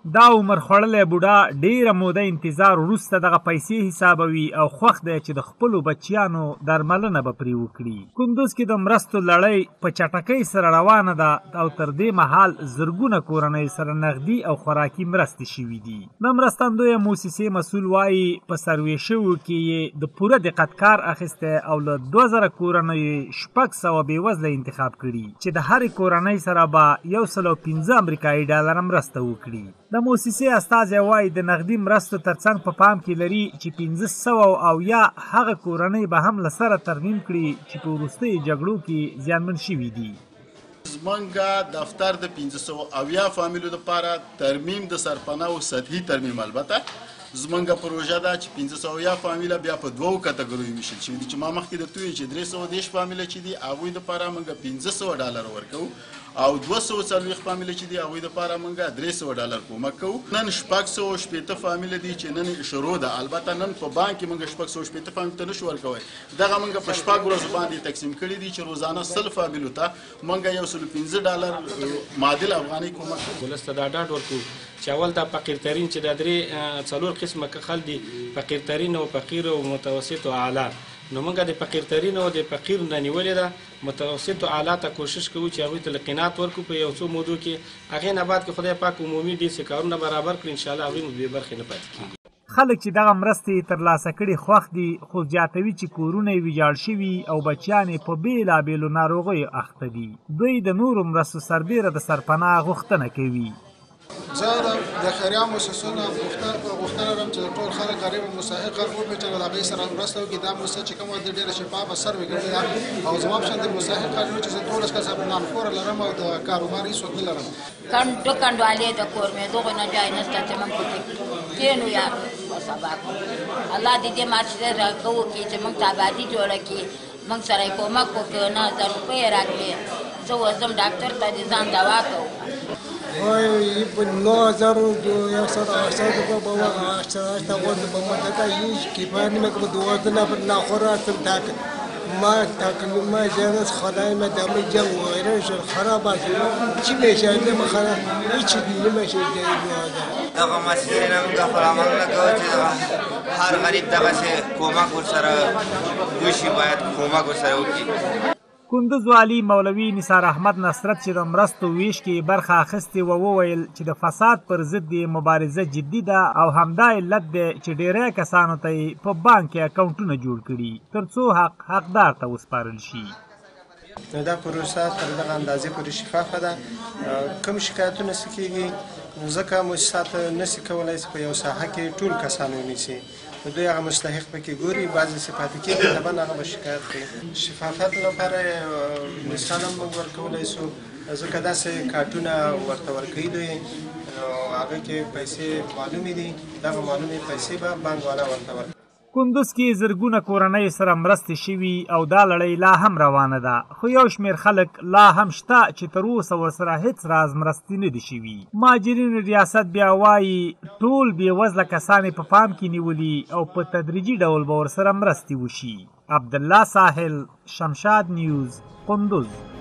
دا عمر خوړلی بوډا ډیره موده انتظار وروسته دغه پیسې حسابوي او خوښ دی چې د خپلو بچیانو درملنه به پرې وکړي. کندوز کې د مرستو لړۍ په چټکۍ سره روانه ده او تر دې مهال زرګونه کورنۍ سره نغدي او خوراکي مرستې شوي دي. د مرستندویه موسسې مسؤل وایي په سروې شویو کې یې د پوره دقت کار اخیستی او له 2000 کورنیو 600 بېوزله انتخاب کړي چې د هرې کورنۍ سره به 115 امریکایي ډالره مرسته وکړي. د موسسې استازی وایي د نغدي مرستو ترڅنګ په پام کې لري چې 500 او یا هغه کورنۍ به هم له سره ترمیم کړي چې په وروستیو جګړو کې زیانمن شوي دي. زمونږ دفتر د 500 فامیلو لپاره ترمیم د سرپناه او سطحي ترمیم البته زمونږ پروژه ده چې 500 فامیله بیا په دوو کټګوریو ویشل شوي دي چې ما مخکې درته وویل چې 310 فامیله چې دي هغوی دپاره موږ 500 ډالر ورکوو او 240 فامیله چې دي هغوی دپاره موږ 300 ډالر کومک کوو. نن 680 فامیله دي چې نن شروع ده. البته نن په بانک کې موږ 680 فامیلو ته نشو ورکوی. دغه موږ په 6 ورځو باندې تقسیم کړي دي چې روزانه 100 فامیلو ته موږ 115 ډالر معادل افغاني کومک کوو. ولسته دا ډاډ ورکوو چې اول دا فقیرترین چې دا درې څلور قسمه کخل دي، فقیرترین او فقیر او متوسط او اعلی. نو موږ د فقیرترین او د فقیر نه نیولې ده. متوسط او اعلی ته کوشش کوو چې هغوی ته لقینات ورکړو په یو څو مودو کې. هغې نه بعد که خدای پاک عمومي ډېر کارونه برابر کړي انشاءالله هغوی مو بې برخې نه پاتې کېږي. خلک چې دغه مرستې ترلاسه کړي خوښ دي، خو زیاتوي چې کورونه یې ویجاړ شوي او بچیان یې په بېلابېلو ناروغیو اخته دي. دوی د نورو مرستو سربیره د سرپناه غوښتنه کوي. زه د خیریه مؤسسونو غوښتنه لرم چې ټول خلک غریب او مستحق خلک وپېژني او د هغوی سره مرسته وکړي. دا موسسه چې کومه ده ډېره شفافه سروې کړې ده او زما په شان د مستحق خلک چې زه 12 کسه نامخوره لرم او د کاروبار هېڅ څوک نه لرم. کنډوالې د کور مې دغو نه جای نشته چې موږ پکې کښېنو یا په سبا کړو. الله دې دې معاشره راښه وکړي چې موږ ته ابادي جوړه کړي، موږ سره یې کومک وکړي. 9000 روپۍ یې راکړې، زه ورځم ډاکټر ته دې ځان دوا کوم. بالنظر يصير بابا اشتغل بمدة يجي كيفاني ما بدواتنا بالناخرات تاك ما تاكل ما جالس خلايا ما دام الجو غيرش الخرابات شي مشاهد ما خلاص هيك اللي ماشي جاي هذا دغه مسئله موږ خپل عمل نه کوو چې هر غریب دغسې کومک ورسره وشي، باید کومک ورسره وکړي. کندوز والي مولوي نثار احمد نصرت چې د مرستو ویش کې برخه اخیستې وویل چې د فساد پر ضد یې مبارزه جدي ده او همدا علت دی چې ډیری کسانو ته یې په بانک کې اکاونټونه جوړ کړي تر څو حقدار ته وسپارل شي. دا پروسه تر دغه اندازې پورې شفافه ده. کوم شکایتونه څه کېږي ځکه مؤسسات نشي کولی چې په یو ساحه کې ټول کسان ونیسي. دوی هغه مستحق پکې ګوري، بعضې صفاتي کېږي طبعا هغه به شکایت کوي. شفافیت لپاره مثال هم موږ ورکولی سو ځکه داسې کارتونه ورته ورکوي دوی هغه کې پیسې معلومې دي، دغه معلومې پیسې به بانک والا ورته ورکوي. کندوز کې زرګونه کورنۍ سره مرستې شوي او دا لړۍ لا هم روانه ده، خو یو شمېر خلک لا هم شته چې تر اوسه ورسره هېڅ راز مرستې نه دي شوي. مهاجرینو ریاست بیا وایي ټول بېوزله کسان یې په پام کې نیولي او په تدریجي ډول به ورسره مرستې وشي. عبدالله ساحل، شمشاد نیوز، کندوز.